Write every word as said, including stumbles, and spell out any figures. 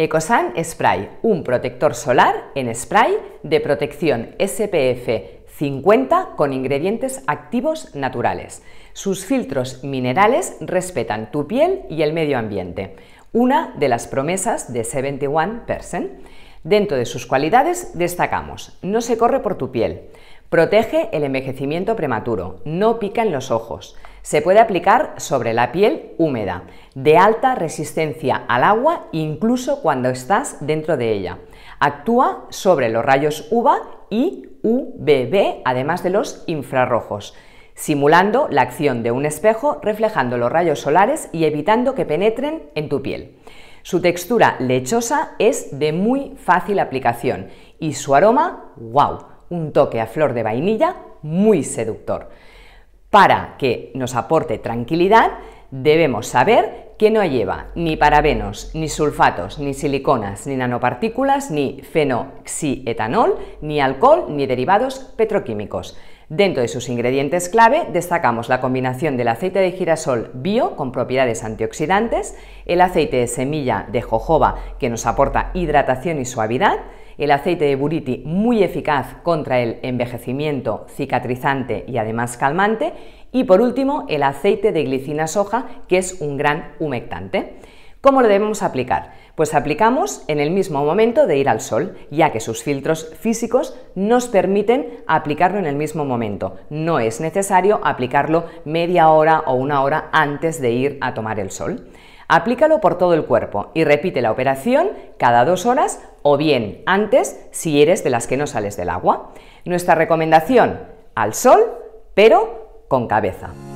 Ecosan Spray, un protector solar en spray de protección S P F cincuenta con ingredientes activos naturales. Sus filtros minerales respetan tu piel y el medio ambiente, una de las promesas de setenta y uno percent. Dentro de sus cualidades destacamos: no se corre por tu piel, protege el envejecimiento prematuro, no pica en los ojos, se puede aplicar sobre la piel húmeda, de alta resistencia al agua incluso cuando estás dentro de ella. Actúa sobre los rayos U V A y U V B, además de los infrarrojos, simulando la acción de un espejo, reflejando los rayos solares y evitando que penetren en tu piel. Su textura lechosa es de muy fácil aplicación y su aroma, ¡wow!, un toque a flor de vainilla muy seductor. Para que nos aporte tranquilidad, debemos saber que no lleva ni parabenos, ni sulfatos, ni siliconas, ni nanopartículas, ni fenoxietanol, ni alcohol, ni derivados petroquímicos. Dentro de sus ingredientes clave destacamos la combinación del aceite de girasol bio con propiedades antioxidantes, el aceite de semilla de jojoba que nos aporta hidratación y suavidad, el aceite de buriti muy eficaz contra el envejecimiento, cicatrizante y además calmante, y por último el aceite de glicina soja, que es un gran humectante. ¿Cómo lo debemos aplicar? Pues aplicamos en el mismo momento de ir al sol, ya que sus filtros físicos nos permiten aplicarlo en el mismo momento. No es necesario aplicarlo media hora o una hora antes de ir a tomar el sol. Aplícalo por todo el cuerpo y repite la operación cada dos horas o bien antes si eres de las que no sales del agua. Nuestra recomendación: al sol, pero con cabeza.